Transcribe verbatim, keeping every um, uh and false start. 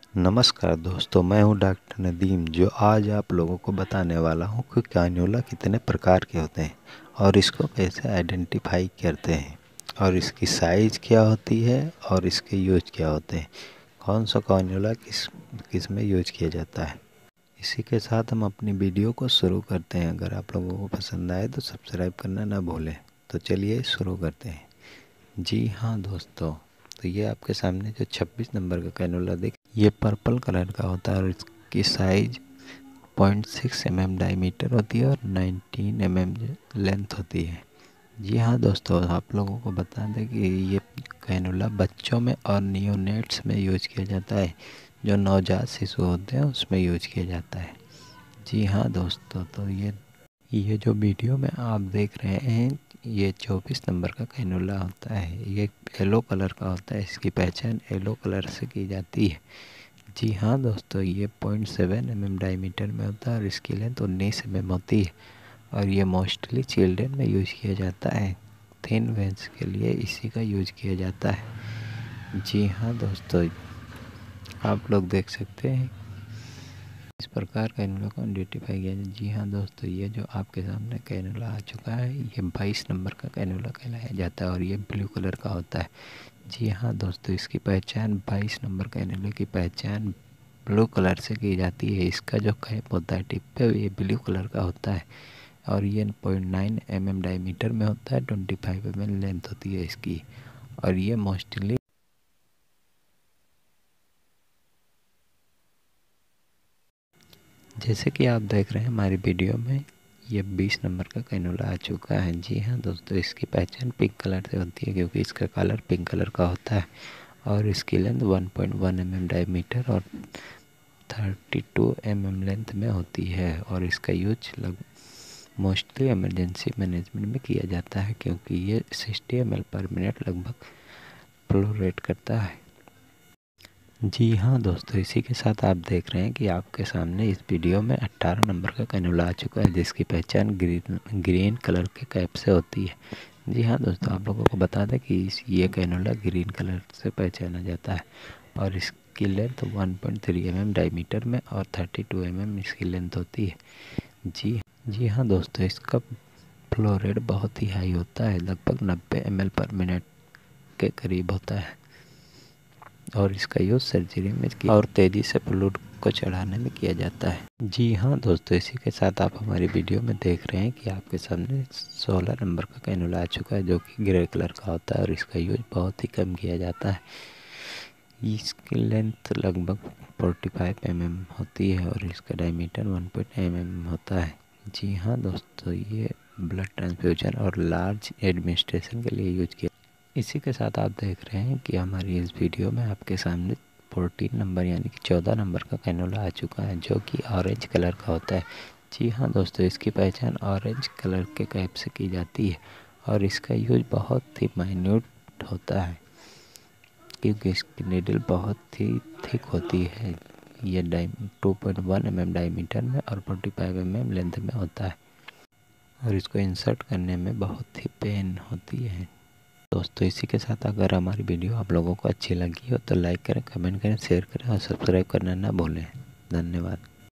नमस्कार दोस्तों, मैं हूं डॉक्टर नदीम, जो आज आप लोगों को बताने वाला हूं कि कैन्युला कितने प्रकार के होते हैं और इसको कैसे आइडेंटिफाई करते हैं और इसकी साइज़ क्या होती है और इसके यूज क्या होते हैं, कौन सा कैन्युला किस किस में यूज किया जाता है। इसी के साथ हम अपनी वीडियो को शुरू करते हैं। अगर आप लोगों को पसंद आए तो सब्सक्राइब करना ना भूलें। तो चलिए शुरू करते हैं। जी हाँ दोस्तों, तो ये आपके सामने जो छब्बीस नंबर का कैनुला देख, ये पर्पल कलर का होता है और इसकी size point six M M diameter होती है और नाइनटीन एम एम लेंथ होती है। जी हाँ दोस्तों, आप लोगों को बता दें कि ये कैनुला बच्चों में और नियोनेट्स में यूज किया जाता है, जो नवजात शिशु होते हैं उसमें यूज किया जाता है। जी हाँ दोस्तों, तो ये ये जो वीडियो में आप देख रहे हैं ये चौबीस नंबर का कैनुला होता है। ये येलो कलर का होता है, इसकी पहचान येलो कलर से की जाती है। जी हाँ दोस्तों, ये point seven M M diameter में होता है और इसकी लेंथ उन्नीस एम एम होती है और ये मोस्टली चिल्ड्रेन में यूज किया जाता है। थिन वेंस के लिए इसी का यूज किया जाता है। जी हाँ दोस्तों, आप लोग देख सकते हैं इस प्रकार कैनुला को आइडेंटिफाई किया जाए। जी हाँ दोस्तों, ये जो आपके सामने कैनुला आ चुका है ये बाईस नंबर का कैनुला कहलाया जाता है और ये ब्लू कलर का होता है। जी हाँ दोस्तों, इसकी पहचान बाईस नंबर कैनुले की पहचान ब्लू कलर से की जाती है। इसका जो कैप होता है टिप पे ये ब्लू कलर का होता है और ये point nine M M diameter में होता है, twenty five M M length होती है इसकी और ये मोस्टली जैसे कि आप देख रहे हैं हमारी वीडियो में ये बीस नंबर का कैनुला आ चुका है। जी हाँ दोस्तों, इसकी पहचान पिंक कलर से होती है क्योंकि इसका कलर पिंक कलर का होता है और इसकी length one point one M M diameter और thirty two M M length में होती है और इसका यूज लग मोस्टली इमरजेंसी मैनेजमेंट में किया जाता है क्योंकि ये sixty M L per minute लगभग फ्लो रेट करता है। जी हाँ दोस्तों, इसी के साथ आप देख रहे हैं कि आपके सामने इस वीडियो में अट्ठारह नंबर का कैनुला आ चुका है जिसकी पहचान ग्रीन ग्रीन कलर के कैप से होती है। जी हाँ दोस्तों, आप लोगों को बता दें कि इस ये कैनुला ग्रीन कलर से पहचाना जाता है और इसकी length one point three M M diameter में और थर्टी टू एम एम इसकी लेंथ होती है। जी जी हाँ दोस्तों, इसका फ्लो रेट बहुत ही हाई होता है, लगभग नब्बे एम एल पर मिनट के करीब होता है और इसका यूज़ सर्जरी में किया और तेज़ी से फ्लूइड को चढ़ाने में किया जाता है। जी हाँ दोस्तों, इसी के साथ आप हमारी वीडियो में देख रहे हैं कि आपके सामने सोलह नंबर का कैनुला आ चुका है जो कि ग्रे कलर का होता है और इसका यूज बहुत ही कम किया जाता है। इसकी लेंथ लगभग फोर्टी फाइव एम एम होती है और इसका diameter one point M M होता है। जी हाँ दोस्तों, ये ब्लड ट्रांसफ्यूजन और लार्ज एडमिनिस्ट्रेशन के लिए यूज किया। इसी के साथ आप देख रहे हैं कि हमारी इस वीडियो में आपके सामने फोर्टीन नंबर यानी कि चौदह नंबर का कैनुला आ चुका है जो कि ऑरेंज कलर का होता है। जी हाँ दोस्तों, इसकी पहचान ऑरेंज कलर के कैप से की जाती है और इसका यूज बहुत ही माइन्यूट होता है क्योंकि इसकी नीडल बहुत ही थिक होती है। ये dia two point one M M diameter में और forty five M M length में होता है और इसको इंसर्ट करने में बहुत ही पेन होती है। दोस्तों, इसी के साथ अगर हमारी वीडियो आप लोगों को अच्छी लगी हो तो लाइक करें, कमेंट करें, शेयर करें और सब्सक्राइब करना ना भूलें। धन्यवाद।